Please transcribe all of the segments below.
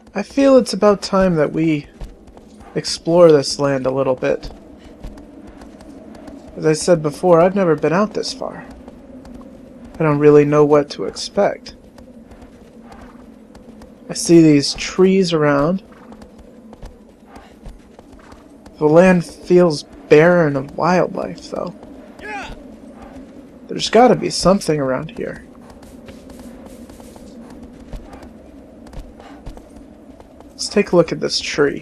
I feel it's about time that we explore this land a little bit. As I said before, I've never been out this far. I don't really know what to expect. I see these trees around. The land feels barren of wildlife, though. There's gotta be something around here. Let's take a look at this tree.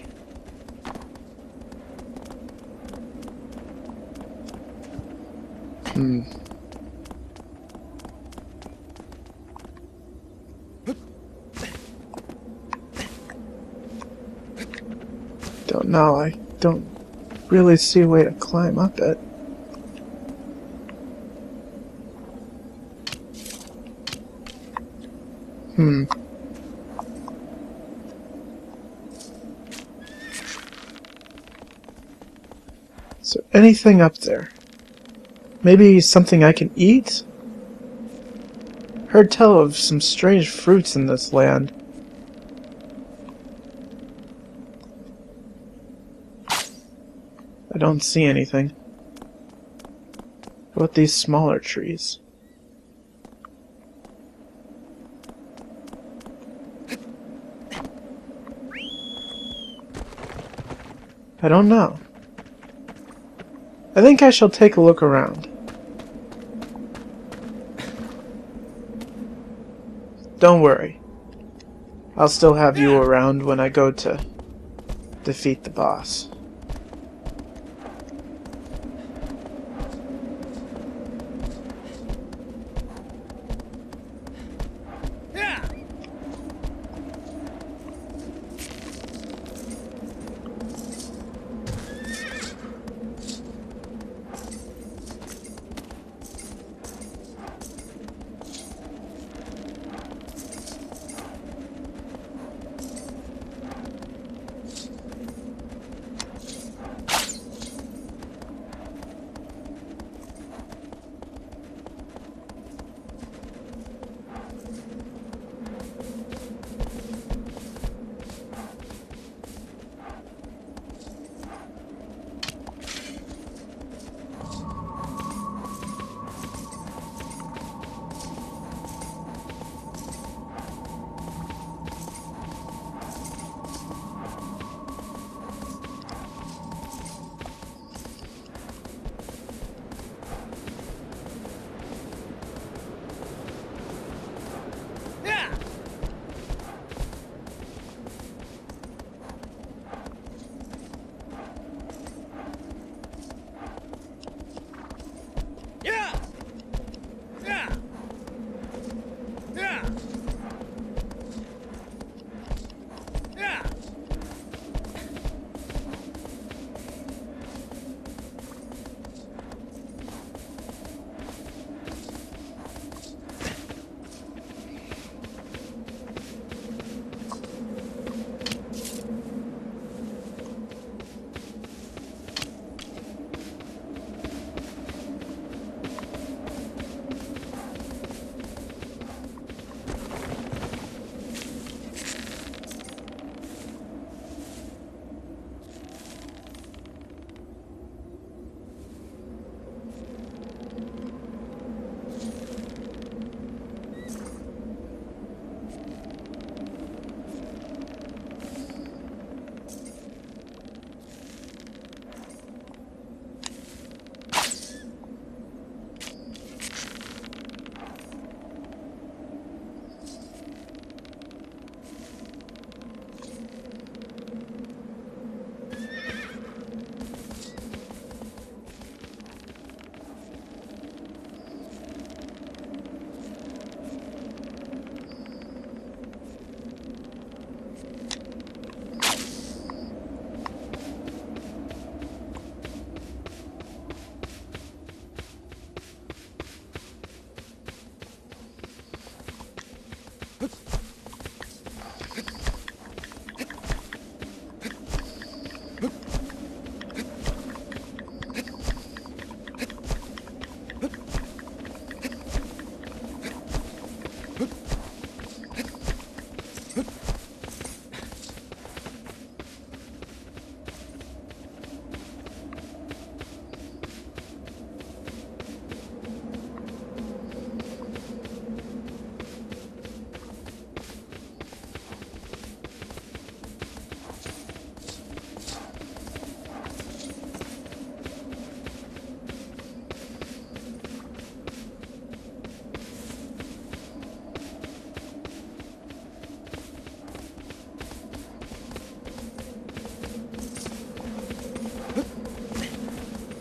Don't know, I don't really see a way to climb up it. Is there anything up there? Maybe something I can eat? Heard tell of some strange fruits in this land. I don't see anything. What about these smaller trees? I don't know. I think I shall take a look around. Don't worry. I'll still have you around when I go to defeat the boss.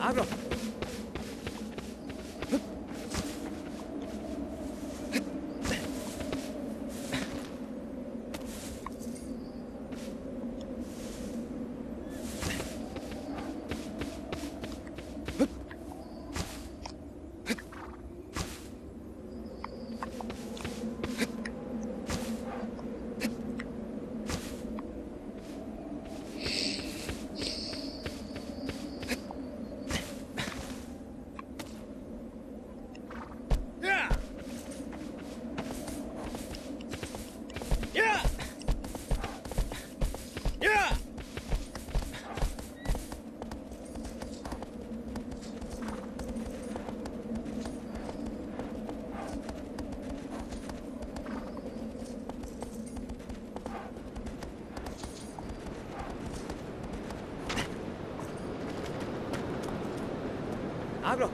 Abro. Abro.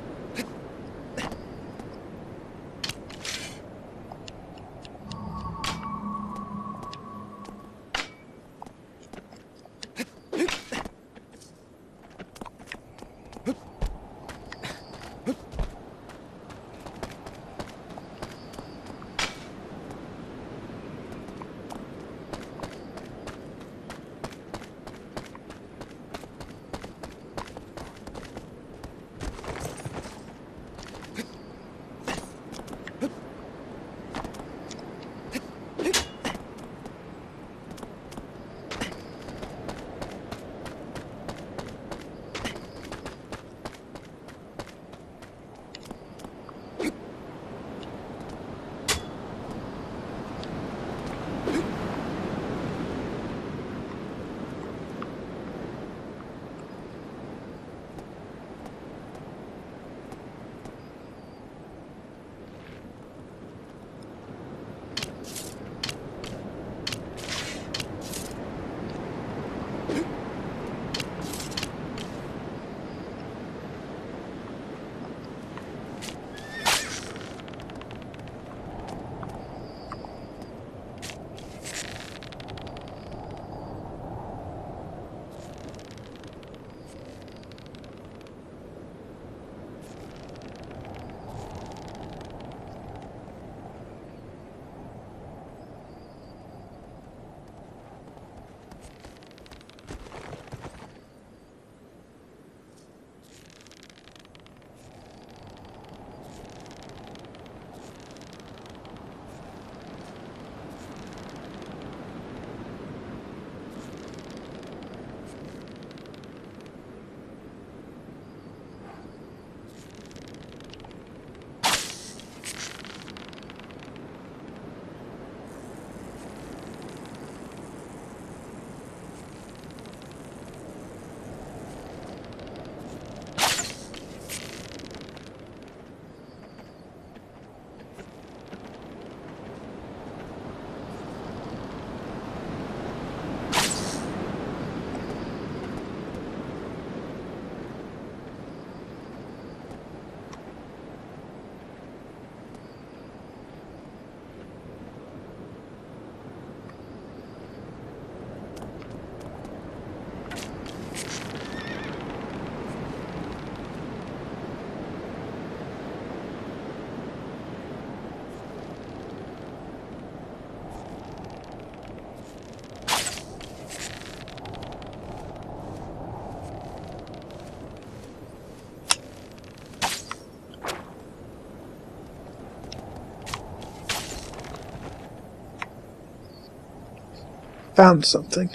Found something.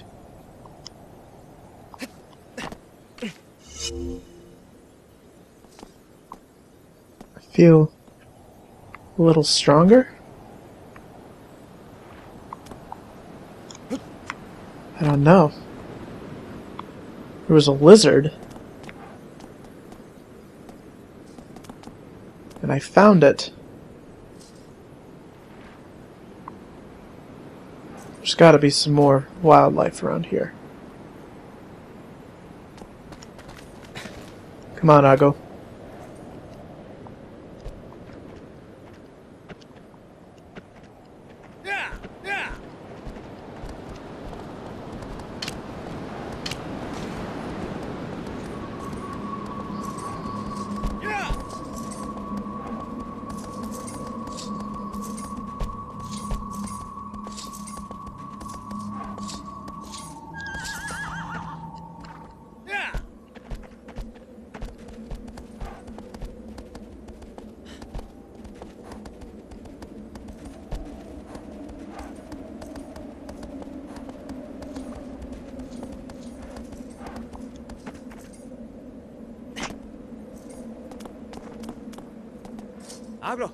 I feel a little stronger. I don't know. There was a lizard. And I found it. There's gotta be some more wildlife around here. Come on, Ago. Abro.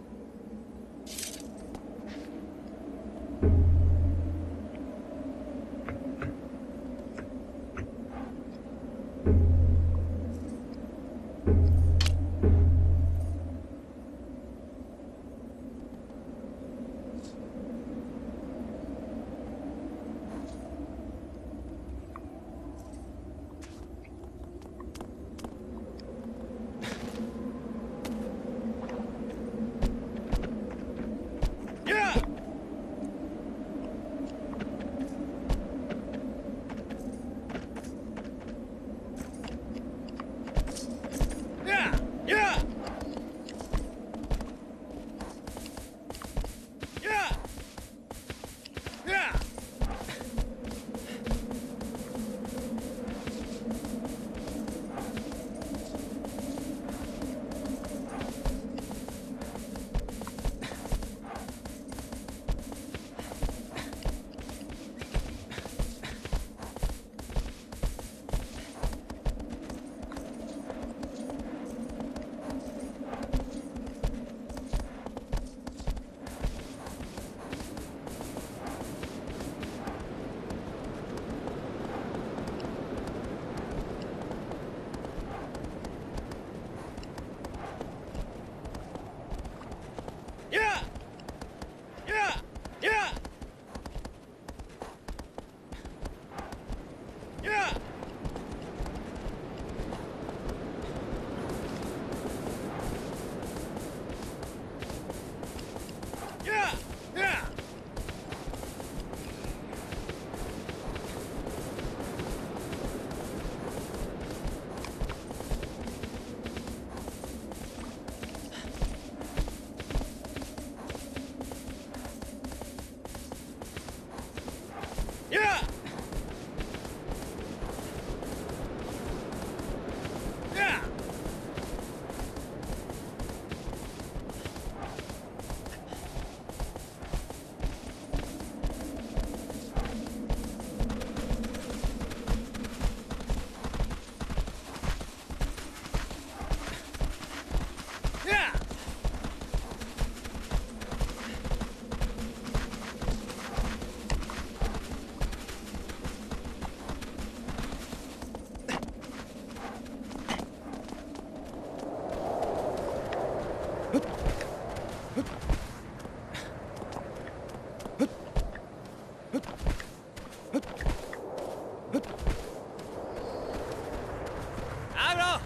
¡Abro!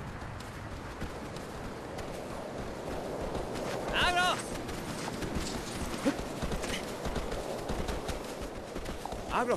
¡Abro! ¡Abro!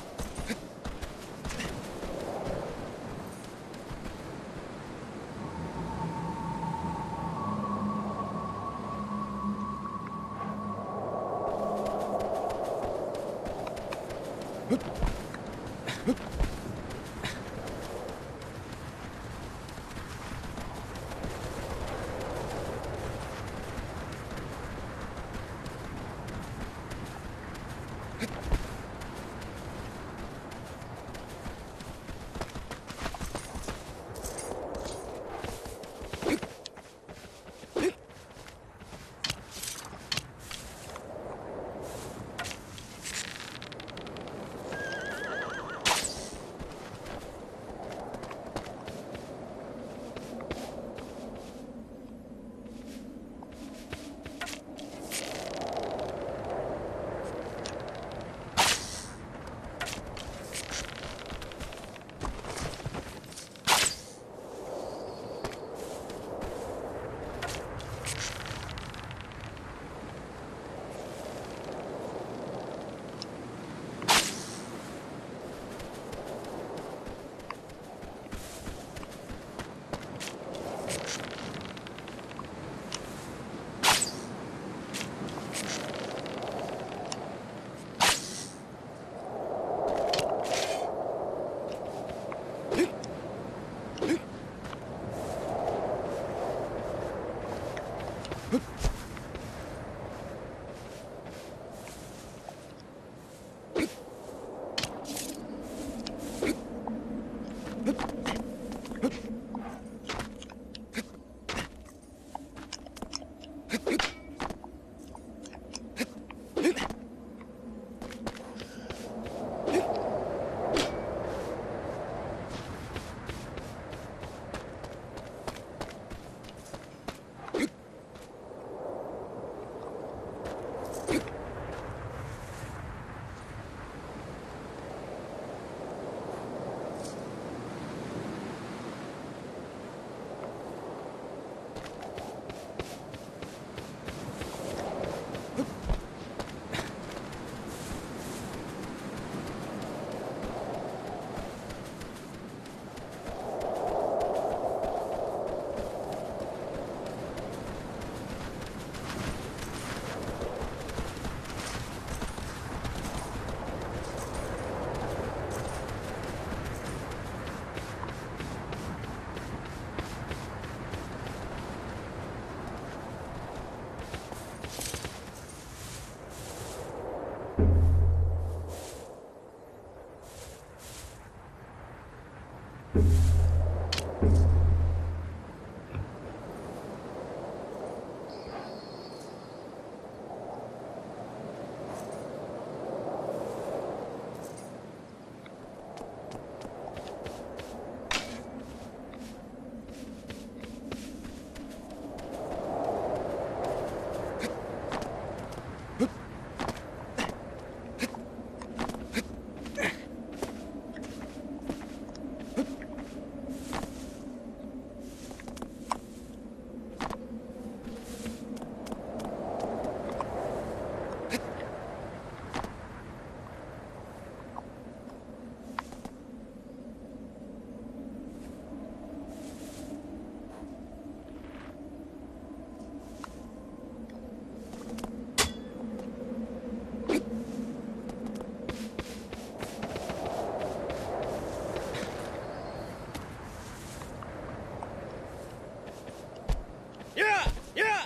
Yeah! Yeah!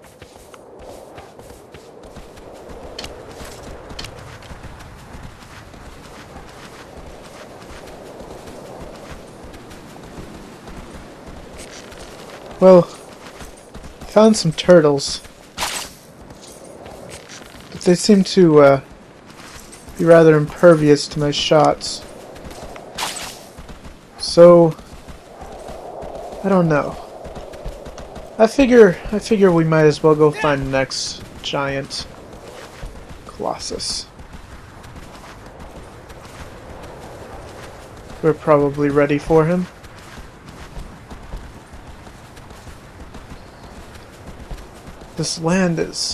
Well, I found some turtles. But they seem to be rather impervious to my shots. So, I don't know. I figure we might as well go find the next giant Colossus. We're probably ready for him. This land is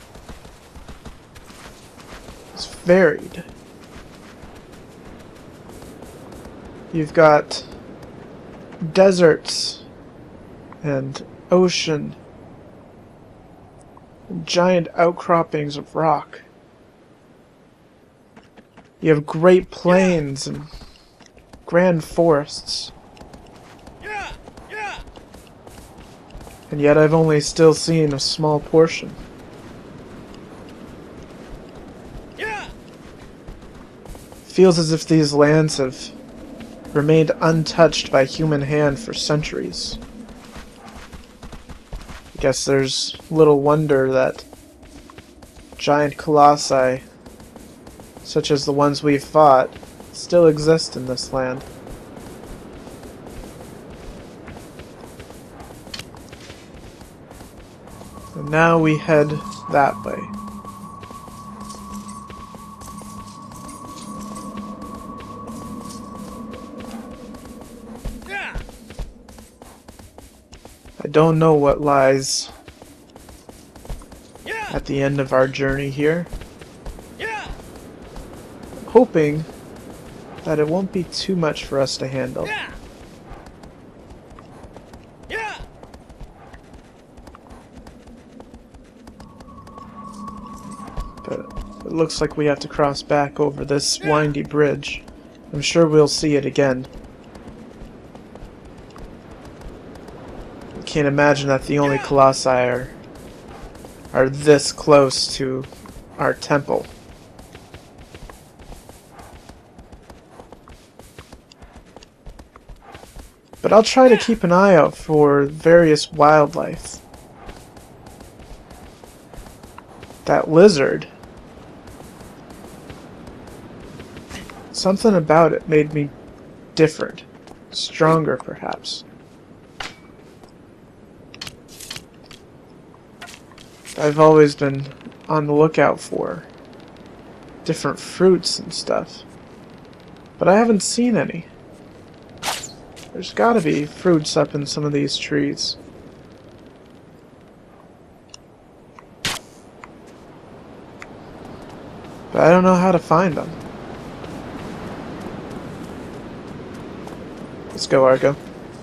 varied. You've got deserts and ocean, and giant outcroppings of rock. You have great plains and grand forests. And yet I've only still seen a small portion. Feels as if these lands have remained untouched by human hand for centuries. I guess there's little wonder that giant colossi, such as the ones we've fought, still exist in this land. And now we head that way. I don't know what lies at the end of our journey here. I'm hoping that it won't be too much for us to handle. But it looks like we have to cross back over this windy bridge. I'm sure we'll see it again. Can't imagine that the only colossi are this close to our temple. But I'll try to keep an eye out for various wildlife. That lizard, something about it made me different, stronger perhaps. I've always been on the lookout for different fruits and stuff, but I haven't seen any. There's gotta be fruits up in some of these trees. But I don't know how to find them. Let's go, Argo.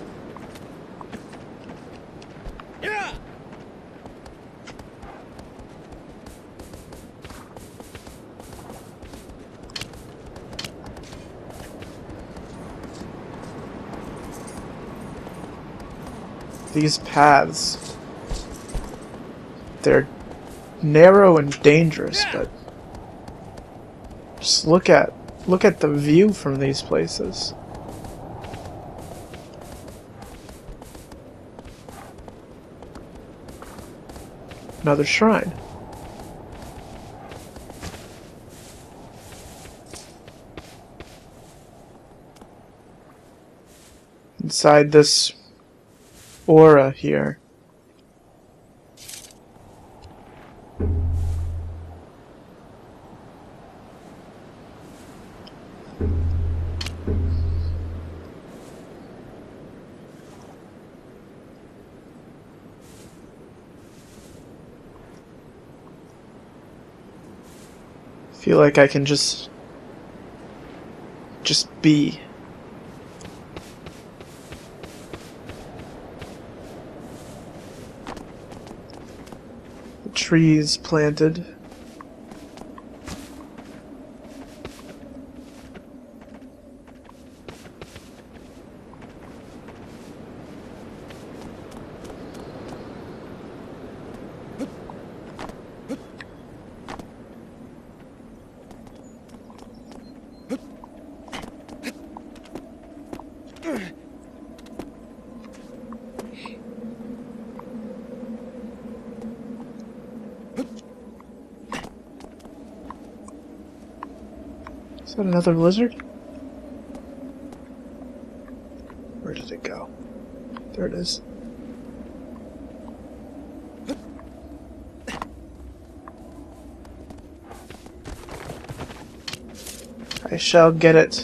These paths, they're narrow and dangerous, but just look at the view from these places. Another shrine. Inside this aura here. Feel like I can just be. The trees planted. Is that another lizard? Where did it go? There it is. I shall get it.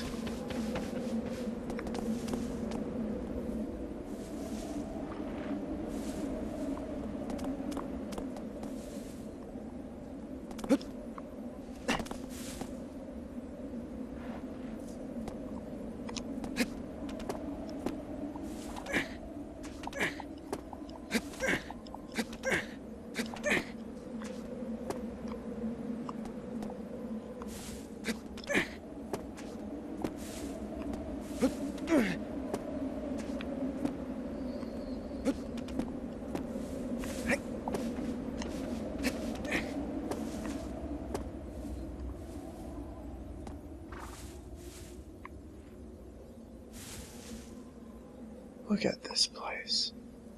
Look at this place.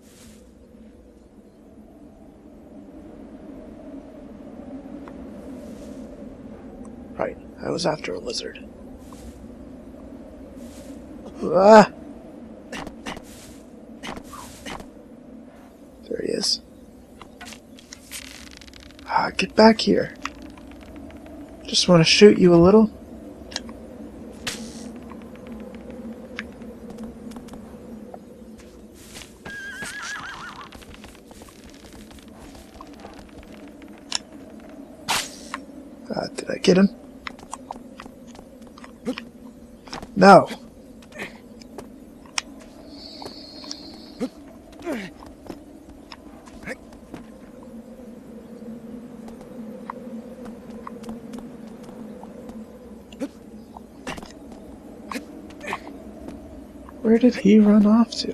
Right, I was after a lizard. Ah! There he is. Ah, get back here. Just want to shoot you a little. Did I get him? No. Where did he run off to?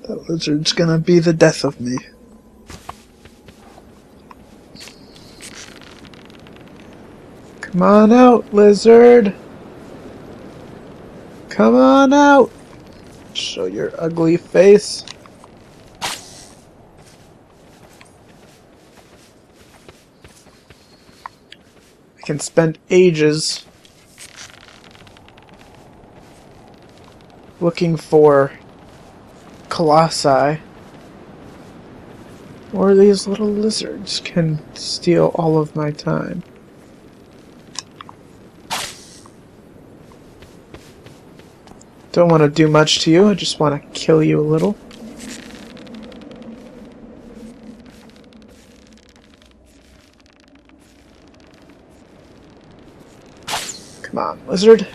That lizard's gonna be the death of me. Come on out, lizard! Come on out! Show your ugly face. I can spend ages looking for Colossi, or these little lizards can steal all of my time. Don't want to do much to you, I just want to kill you a little. Come on, lizard.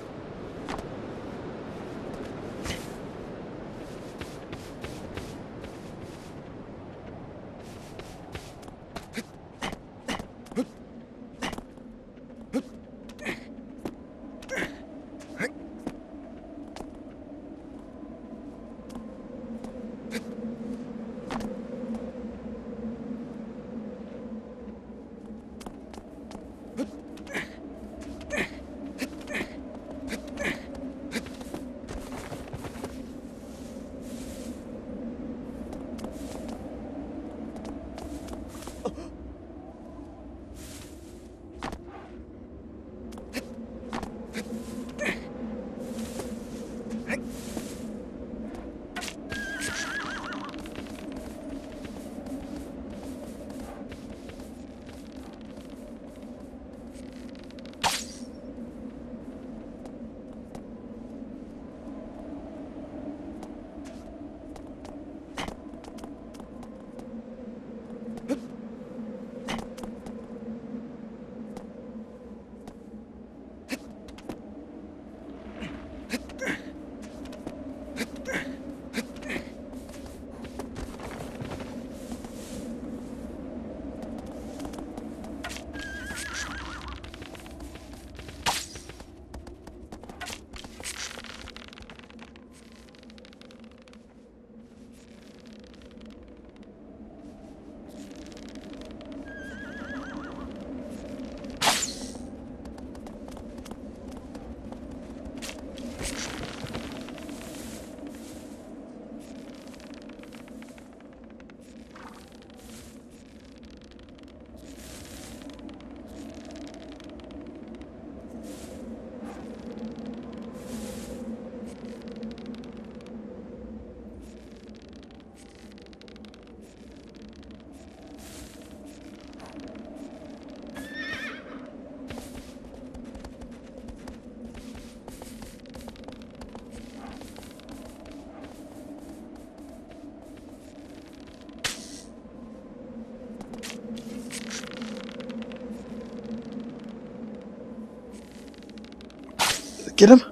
Get him?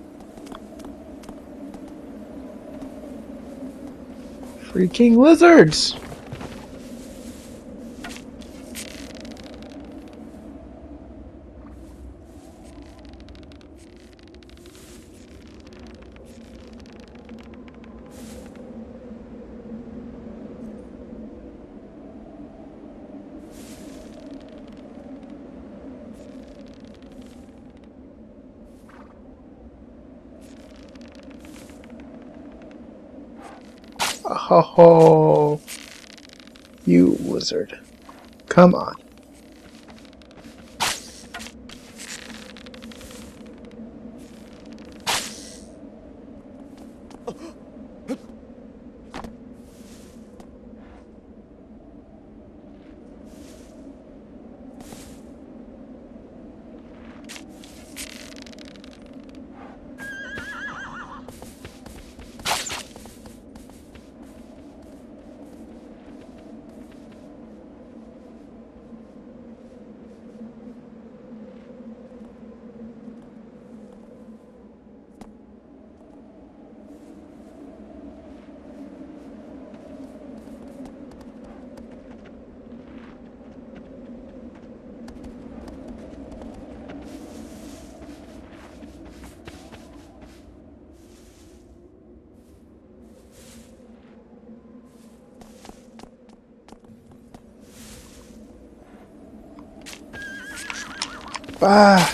Freaking lizards! Oh, you lizard. Come on. Ah!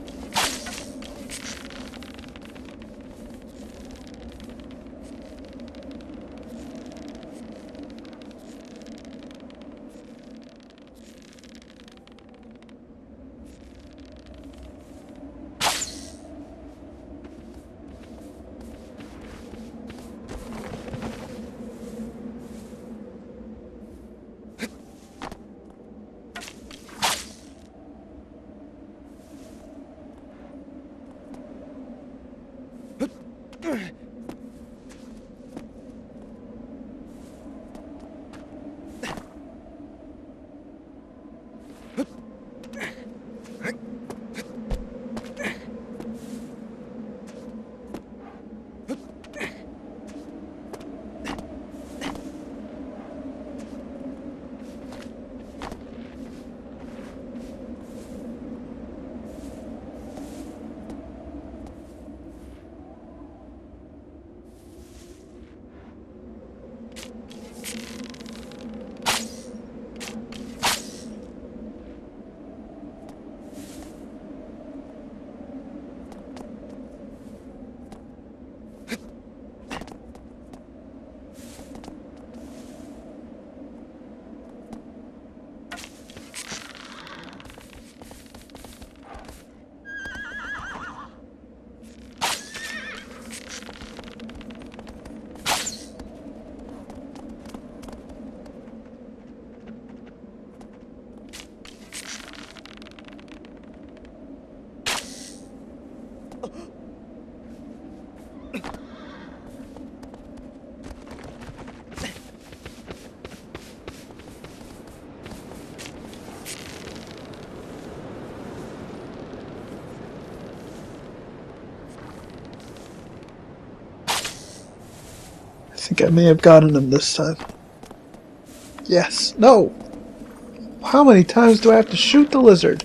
I think I may have gotten him this time. Yes. No! How many times do I have to shoot the lizard?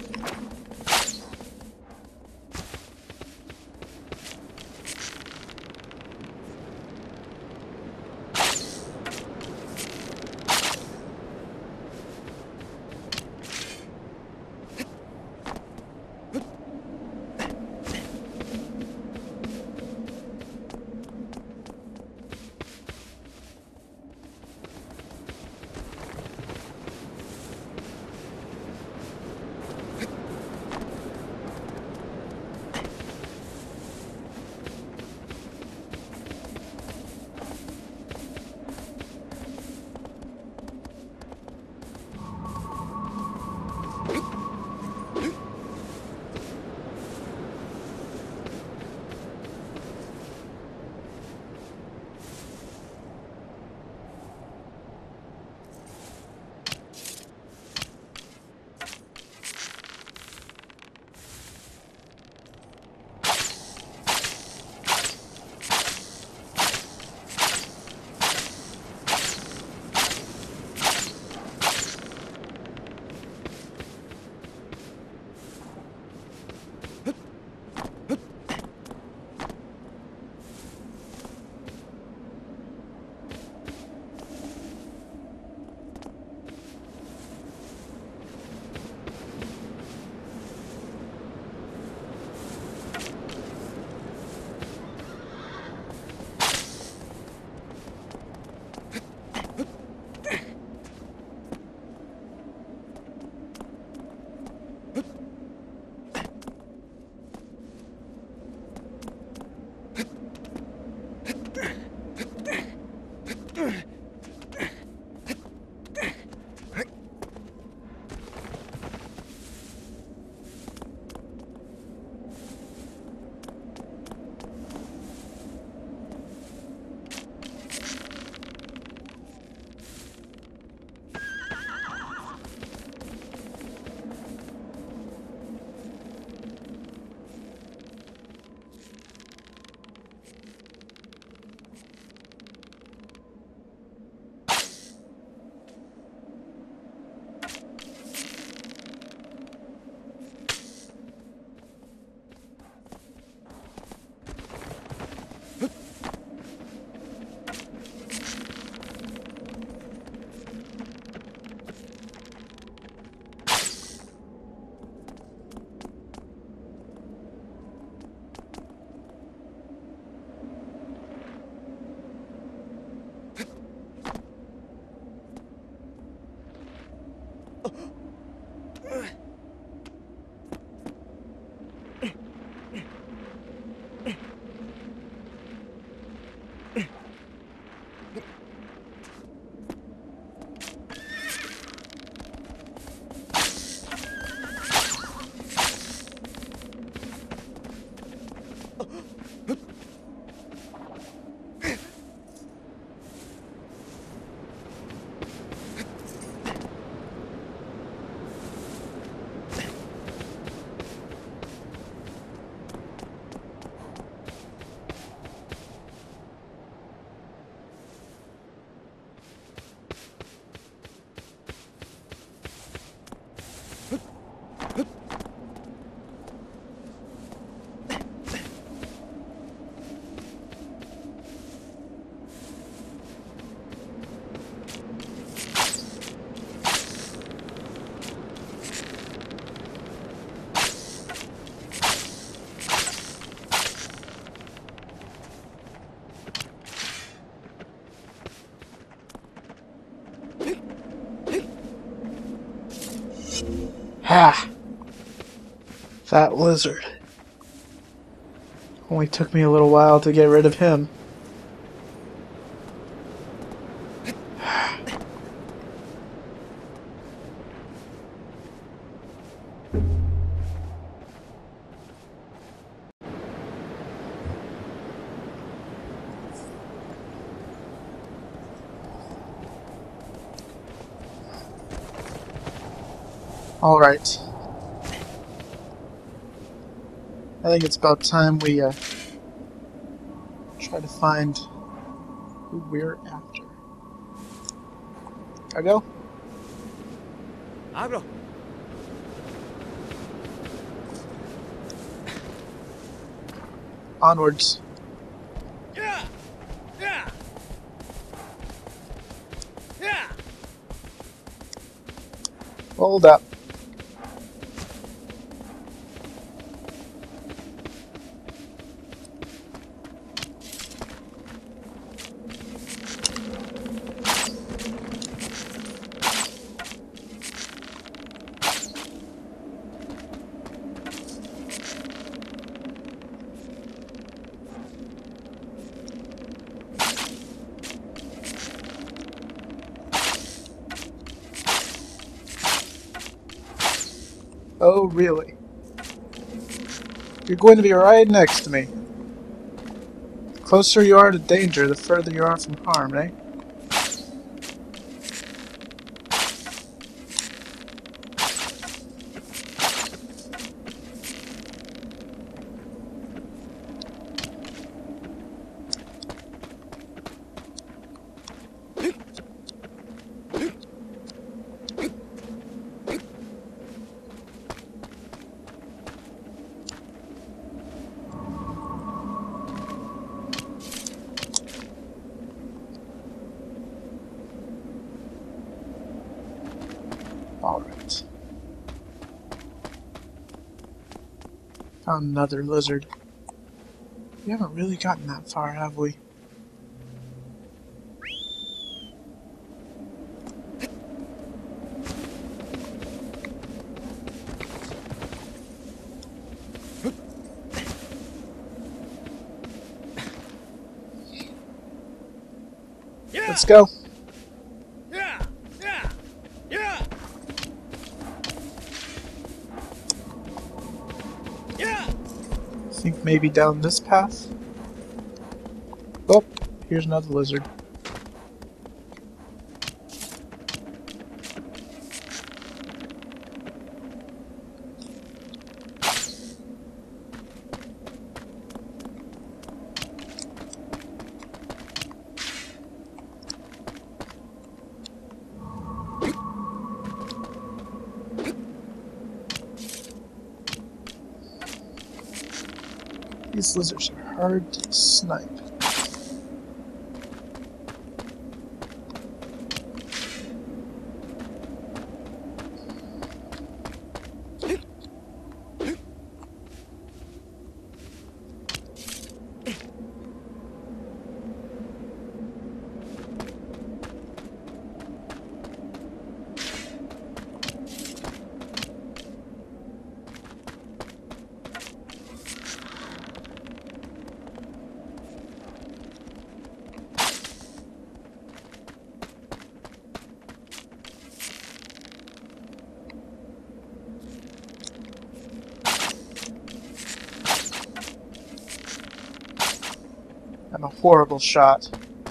Ah! That lizard. Only took me a little while to get rid of him. Alright. I think it's about time we try to find who we're after. I go? Abro. Onwards. Yeah! Yeah! Yeah! Hold up. Oh, really? You're going to be right next to me. The closer you are to danger, the further you are from harm, eh? Alright. Found another lizard. We haven't really gotten that far, have we? Yeah! Let's go. Yeah! Yeah! Yeah! Yeah! Think maybe down this path? Oh, here's another lizard. These lizards are hard to snipe. I'm a horrible shot.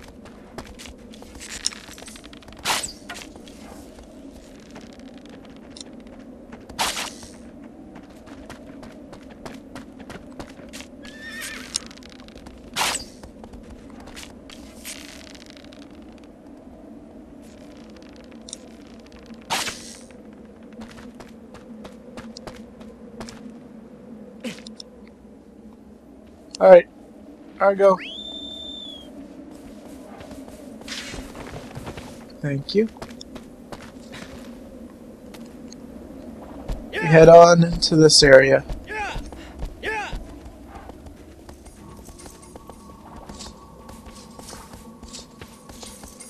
Alright, Argo. Thank you. We Yeah! head on into this area. Yeah! Yeah!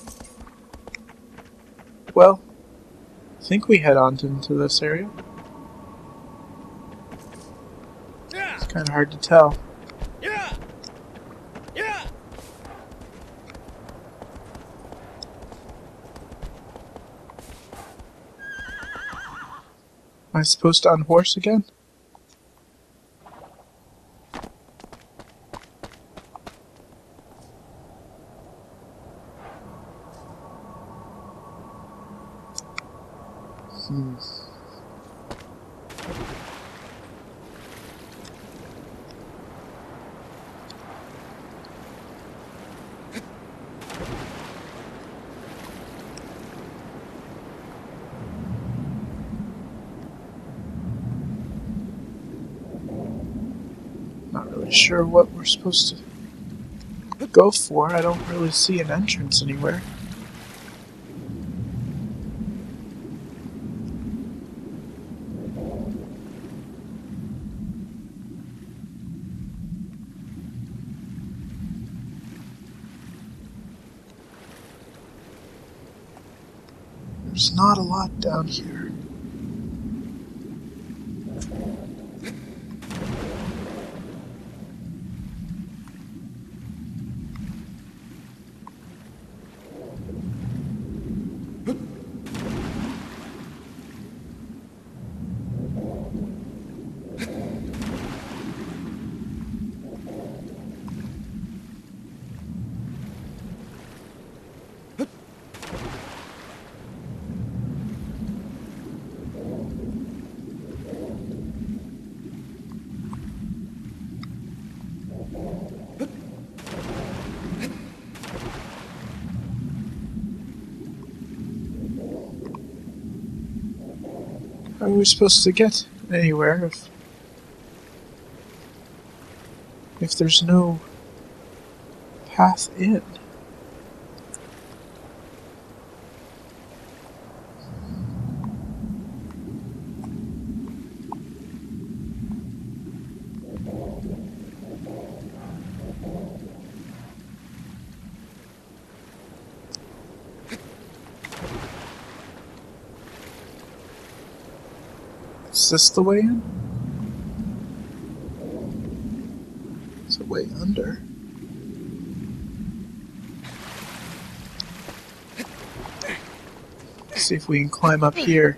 Well, I think we head on into this area. Kind of hard to tell. Yeah! Yeah! Am I supposed to unhorse again? Not really sure what we're supposed to go for. I don't really see an entrance anywhere. There's not a lot down here. How are we supposed to get anywhere if there's no path in? Is this the way in? It's a way under. Let's see if we can climb up here.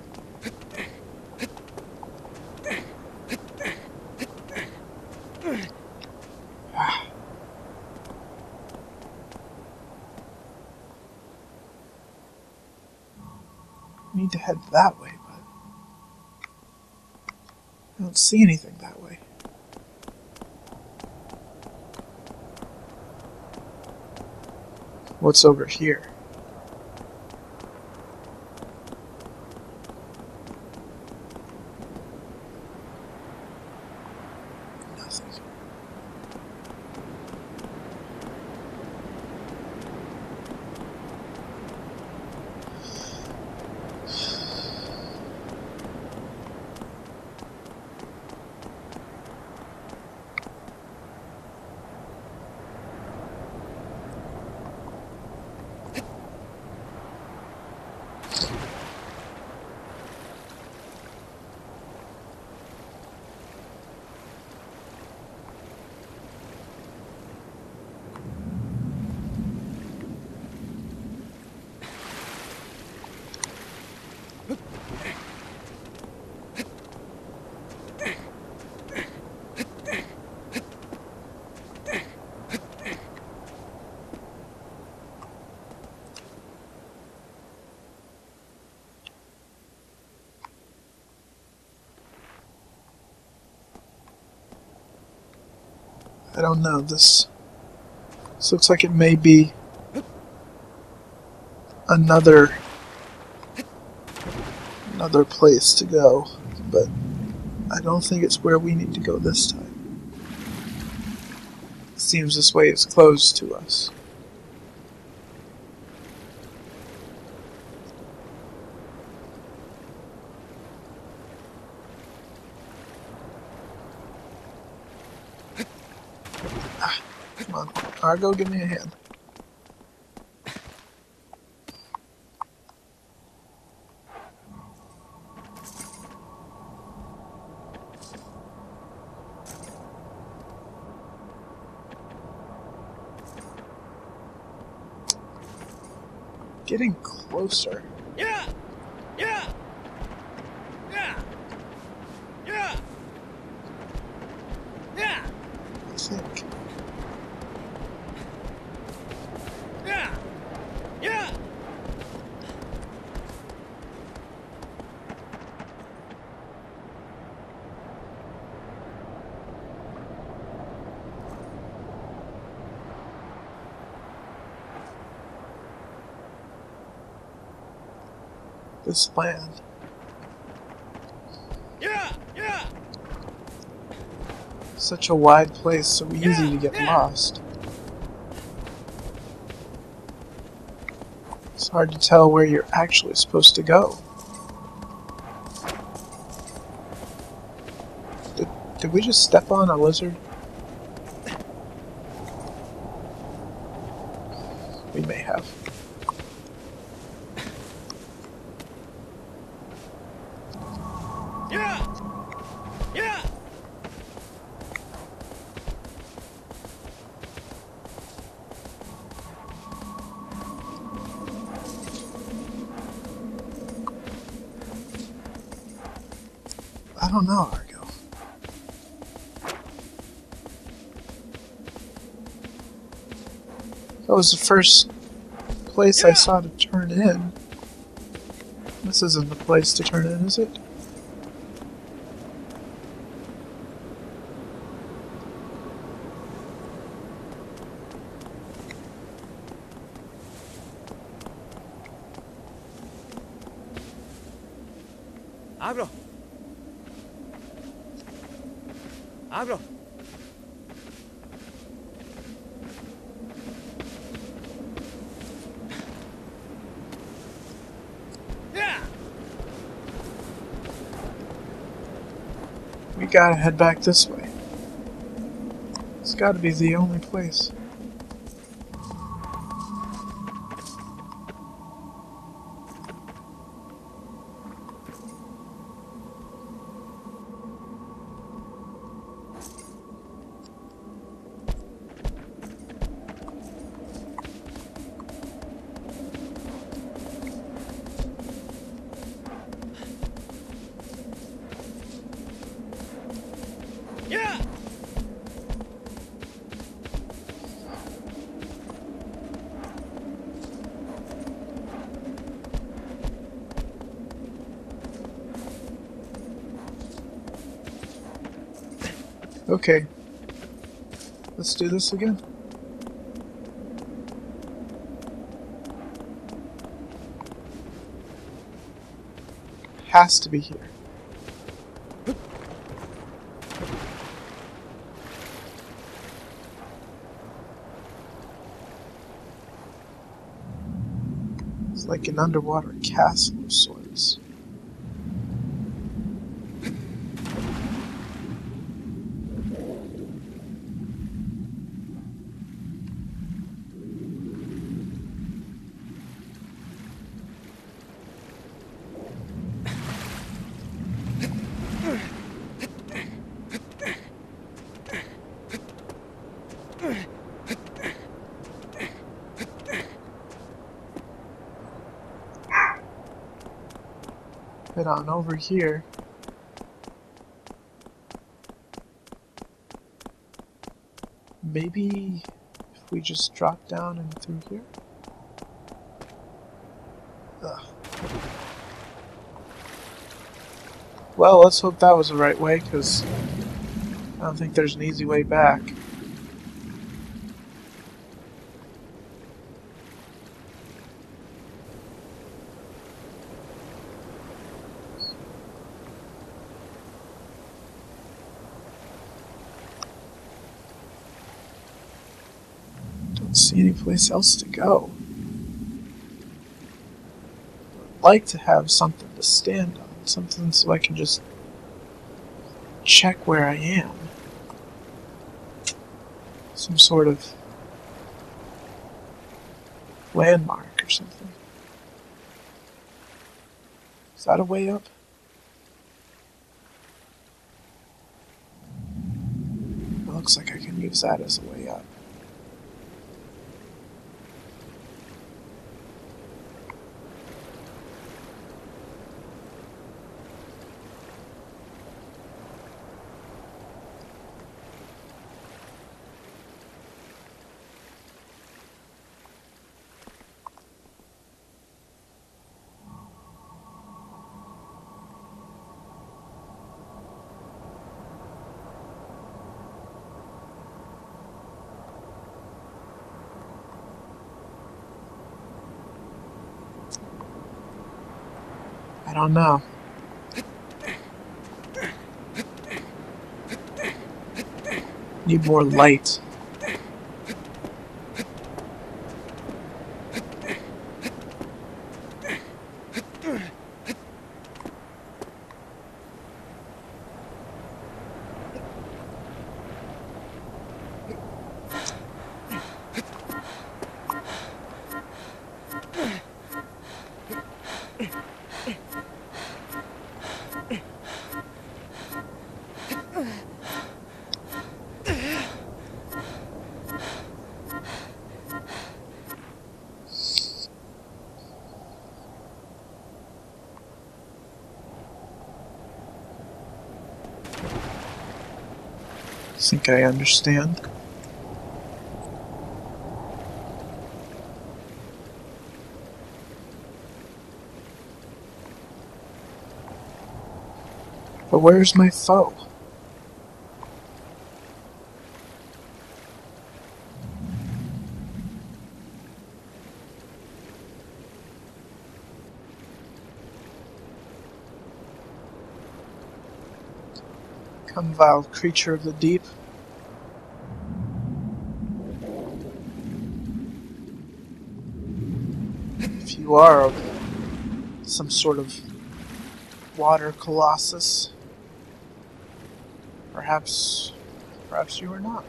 We need to head that way, but I don't see anything that way. What's over here? Nothing. I don't know. This looks like it may be another place to go, but I don't think it's where we need to go this time. It seems this way is closed to us. Come on, Argo, give me a hand. getting closer. Yeah! Yeah! Yeah! Yeah! Yeah! I think. Yeah! Yeah! This land. Yeah! Yeah! Such a wide place, so easy Yeah! to get Yeah! lost. It's hard to tell where you're actually supposed to go. Did we just step on a lizard? We may have. Yeah! Yeah! I don't know, Argo. That was the first place I Yeah! saw to turn in. This isn't the place to turn in, is it? Abro. Abro. Yeah! We gotta head back this way. It's gotta be the only place. Yeah! Okay. Let's do this again. Has to be here. It's like an underwater castle of sorts. Head on over here. Maybe if we just drop down and through here? Ugh. Well, let's hope that was the right way, because I don't think there's an easy way back. Don't see any place else to go. I'd like to have something to stand on, something so I can just check where I am. Some sort of landmark or something. Is that a way up? It looks like I can use that as a way up. don't know. Need more light. Think I understand. But where's my foe? Come, vile creature of the deep. If you are some sort of water colossus, perhaps you are not.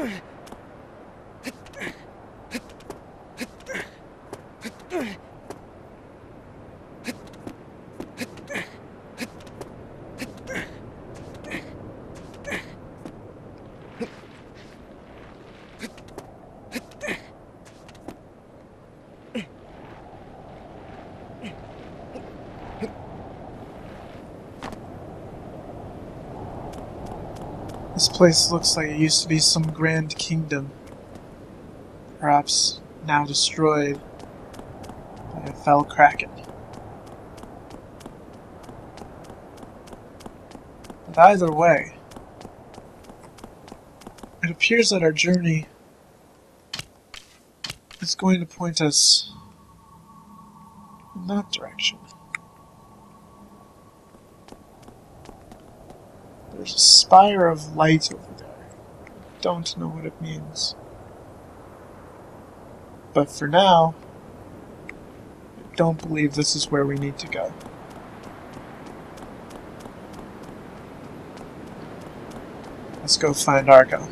This place looks like it used to be some grand kingdom. Perhaps now destroyed by a fell kraken. But either way, it appears that our journey is going to point us in that direction. There's a spire of light over there. Don't know what it means. But for now, I don't believe this is where we need to go. Let's go find Argo.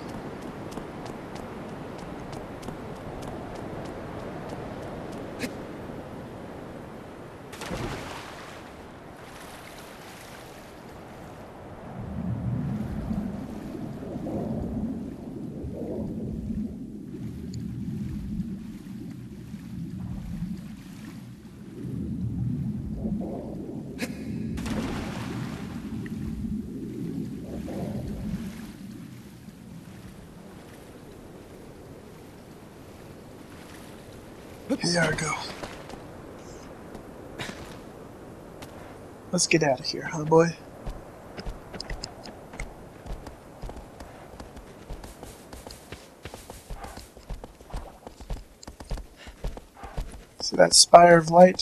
Hey, Argo. Let's get out of here, huh, boy? See that spire of light?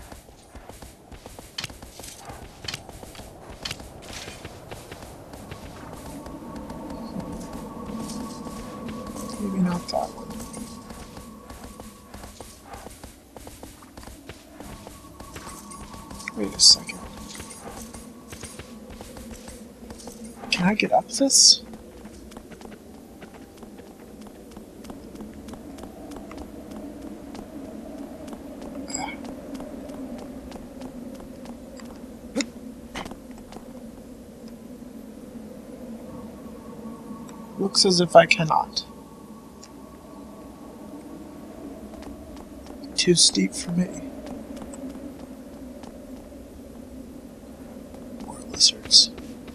Maybe not that one. Wait a second. Can I get up this? Looks as if I cannot. Too steep for me. More lizards.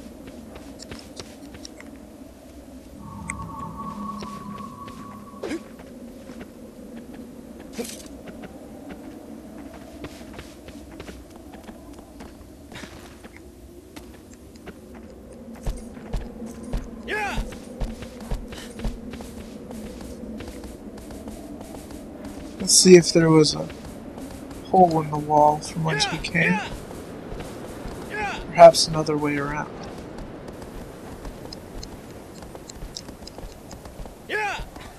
Yeah! Let's see if there was a hole in the wall from whence we came. Yeah! Perhaps another way around. Yeah!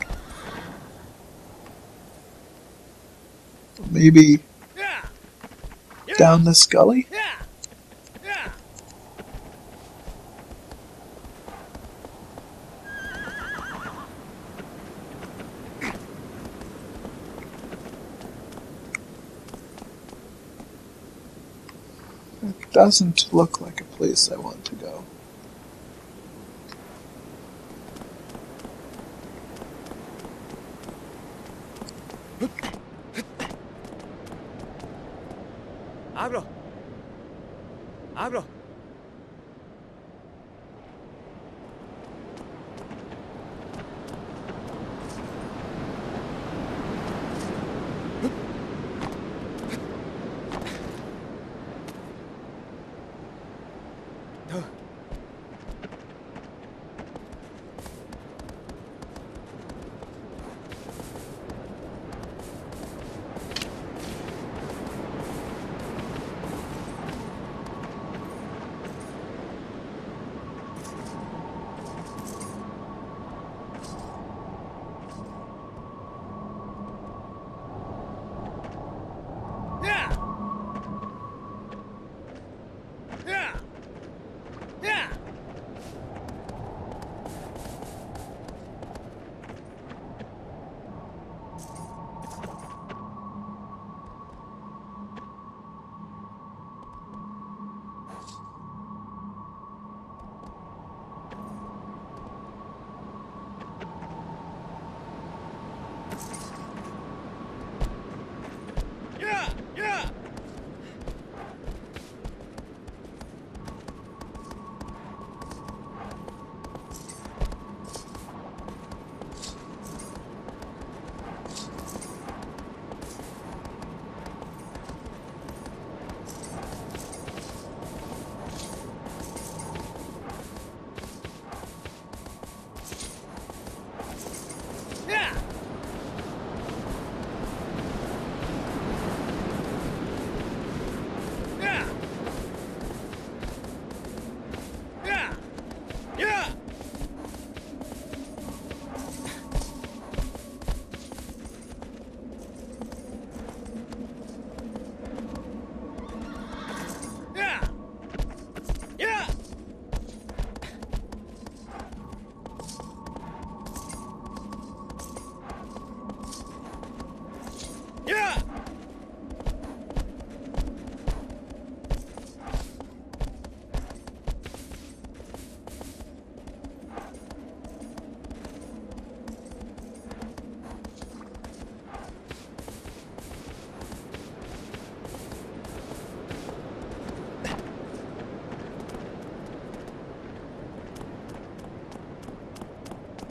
Maybe Yeah! Yeah! down this gully? Yeah! Yeah! It doesn't look like a place I want to go. Abro. Abro. No.